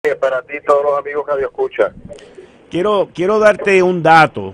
para ti, todos los amigos que escuchan. Quiero darte un dato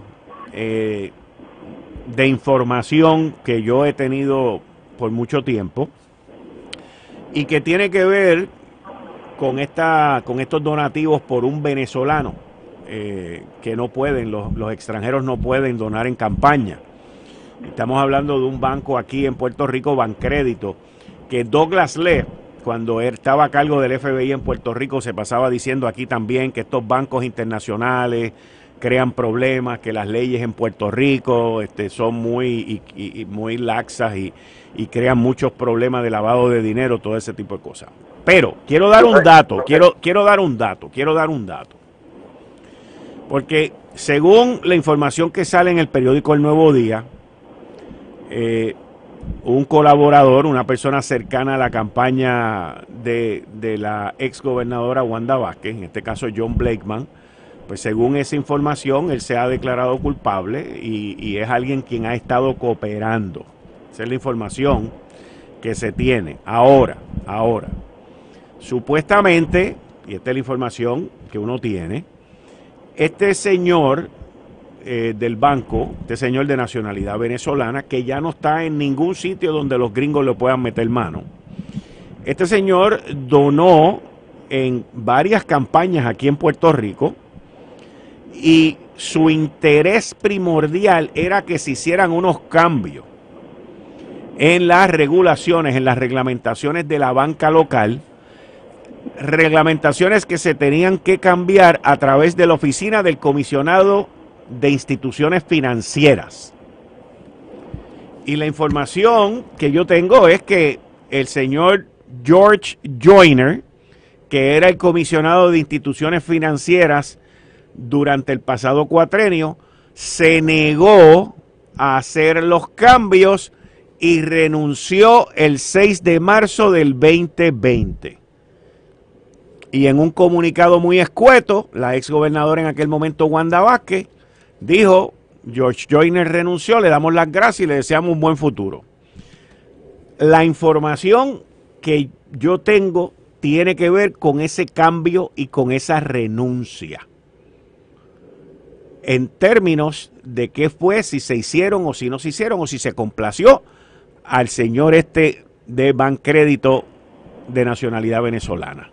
de información que yo he tenido por mucho tiempo y que tiene que ver con estos donativos por un venezolano que no pueden, los extranjeros no pueden donar en campaña. Estamos hablando de un banco aquí en Puerto Rico, Bancrédito, que Douglas Leigh, cuando él estaba a cargo del FBI en Puerto Rico, se pasaba diciendo aquí también que estos bancos internacionales crean problemas, que las leyes en Puerto Rico son muy laxas y crean muchos problemas de lavado de dinero, todo ese tipo de cosas. Pero quiero dar un dato, quiero dar un dato. Porque según la información que sale en el periódico El Nuevo Día, un colaborador, una persona cercana a la campaña de la ex gobernadora Wanda Vázquez, en este caso John Blakeman, pues según esa información él se ha declarado culpable y es alguien quien ha estado cooperando. Esa es la información que se tiene. Ahora, supuestamente, y esta es la información que uno tiene, este señor del banco, este señor de nacionalidad venezolana, que ya no está en ningún sitio donde los gringos le puedan meter mano. Este señor donó en varias campañas aquí en Puerto Rico y su interés primordial era que se hicieran unos cambios en las regulaciones, en las reglamentaciones de la banca local, reglamentaciones que se tenían que cambiar a través de la oficina del comisionado de instituciones financieras. Y la información que yo tengo es que el señor George Joyner, que era el comisionado de instituciones financieras durante el pasado cuatrenio, se negó a hacer los cambios y renunció el 6 de marzo del 2020. Y en un comunicado muy escueto, la ex gobernadora en aquel momento, Wanda Vázquez, dijo: George Joyner renunció, le damos las gracias y le deseamos un buen futuro. La información que yo tengo tiene que ver con ese cambio y con esa renuncia. En términos de qué fue, si se hicieron o si no se hicieron, o si se complació al señor de Bancrédito de nacionalidad venezolana.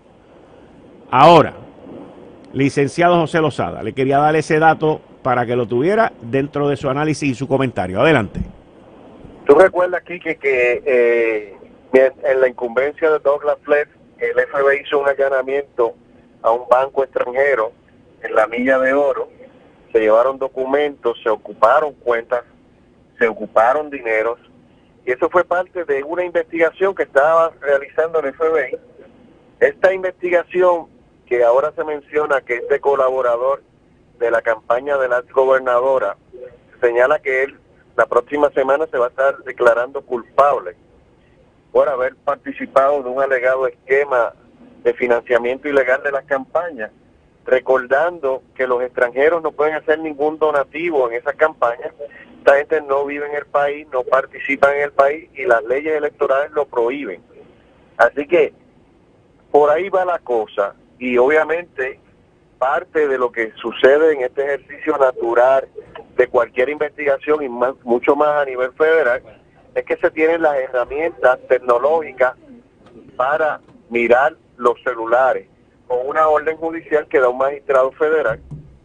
Ahora, licenciado José Lozada, le quería dar ese dato para que lo tuviera dentro de su análisis y su comentario. Adelante. ¿Tú recuerdas, Quique, que en la incumbencia de Douglas Leigh, el FBI hizo un allanamiento a un banco extranjero en la Milla de Oro? Se llevaron documentos, se ocuparon cuentas, se ocuparon dineros, y eso fue parte de una investigación que estaba realizando el FBI. Esta investigación, que ahora se menciona que este colaborador de la campaña de la exgobernadora, señala que él la próxima semana se va a estar declarando culpable por haber participado de un alegado esquema de financiamiento ilegal de las campañas, recordando que los extranjeros no pueden hacer ningún donativo en esas campañas. Esta gente no vive en el país, no participa en el país y las leyes electorales lo prohíben. Así que por ahí va la cosa, y obviamente parte de lo que sucede en este ejercicio natural de cualquier investigación y mucho más a nivel federal es que se tienen las herramientas tecnológicas para mirar los celulares con una orden judicial que da un magistrado federal.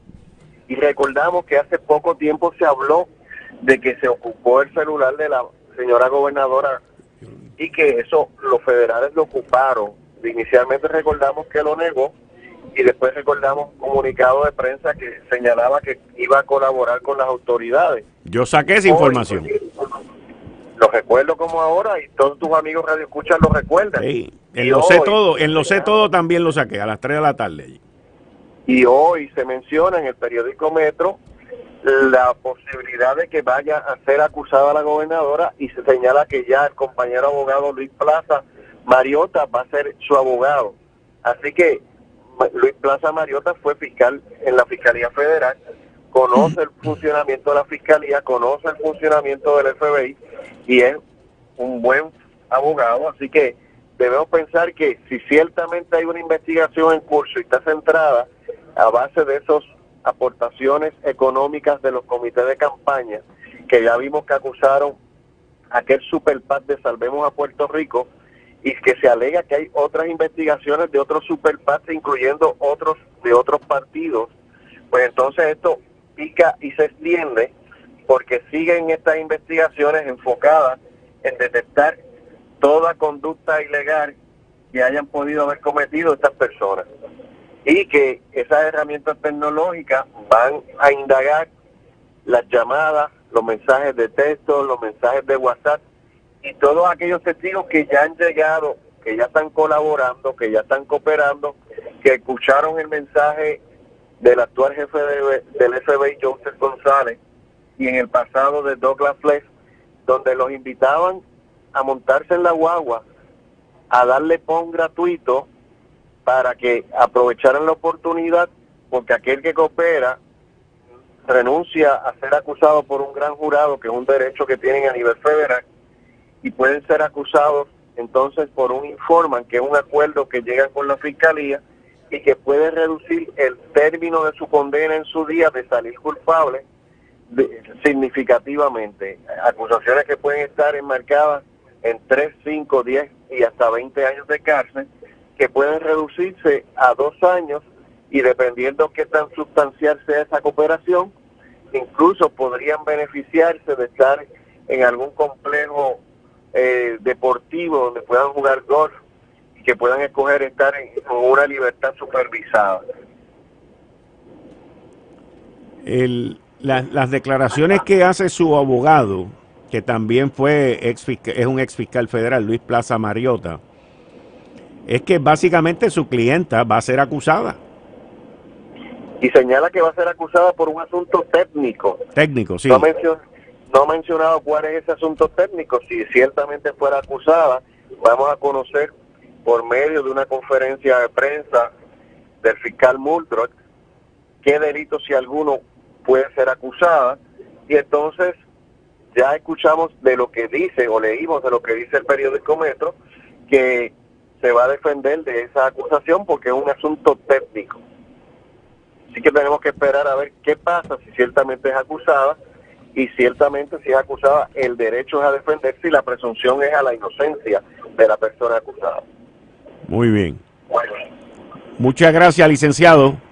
Y recordamos que hace poco tiempo se habló de que se ocupó el celular de la señora gobernadora y que eso los federales lo ocuparon. Inicialmente recordamos que lo negó y después recordamos un comunicado de prensa que señalaba que iba a colaborar con las autoridades. Yo saqué esa información. Lo recuerdo como ahora y todos tus amigos Radio Escucha lo recuerdan. Sí, en Lo Sé Todo también lo saqué a las 3 de la tarde. Y hoy se menciona en el periódico Metro la posibilidad de que vaya a ser acusada la gobernadora y se señala que ya el compañero abogado Luis Plaza Mariota va a ser su abogado. Así que Luis Plaza Mariota fue fiscal en la Fiscalía Federal, conoce el funcionamiento de la Fiscalía, conoce el funcionamiento del FBI y es un buen abogado. Así que debemos pensar que si ciertamente hay una investigación en curso y está centrada a base de esas aportaciones económicas de los comités de campaña, que ya vimos que acusaron a aquel super PAC de Salvemos a Puerto Rico, y que se alega que hay otras investigaciones de otros super PAC, incluyendo otros de otros partidos, pues entonces esto pica y se extiende, porque siguen estas investigaciones enfocadas en detectar toda conducta ilegal que hayan podido haber cometido estas personas, y que esas herramientas tecnológicas van a indagar las llamadas, los mensajes de texto, los mensajes de WhatsApp y todos aquellos testigos que ya han llegado, que ya están colaborando, que ya están cooperando, que escucharon el mensaje del actual jefe del FBI, Joseph González, y en el pasado de Douglas Flex, donde los invitaban a montarse en la guagua, a darle PON gratuito para que aprovecharan la oportunidad, porque aquel que coopera renuncia a ser acusado por un gran jurado, que es un derecho que tienen a nivel federal, y pueden ser acusados entonces por un informan, que es un acuerdo que llegan con la fiscalía y que puede reducir el término de su condena en su día de salir culpable significativamente. Acusaciones que pueden estar enmarcadas en 3, 5, 10 y hasta 20 años de cárcel, que pueden reducirse a 2 años, y dependiendo qué tan sustancial sea esa cooperación, incluso podrían beneficiarse de estar en algún complejo deportivo donde puedan jugar golf y que puedan escoger estar con una libertad supervisada. Las declaraciones que hace su abogado, que también es un ex fiscal federal, Luis Plaza Mariota, es que básicamente su clienta va a ser acusada. Y señala que va a ser acusada por un asunto técnico. Técnico, sí. No ha mencionado cuál es ese asunto técnico. Si ciertamente fuera acusada, vamos a conocer por medio de una conferencia de prensa del fiscal Muldrow qué delito, si alguno, puede ser acusada, y entonces ya escuchamos de lo que dice, o leímos de lo que dice el periódico Metro, que se va a defender de esa acusación porque es un asunto técnico. Así que tenemos que esperar a ver qué pasa si ciertamente es acusada, y ciertamente si es acusada, el derecho es a defenderse y la presunción es a la inocencia de la persona acusada. Muy bien. Muchas gracias, licenciado.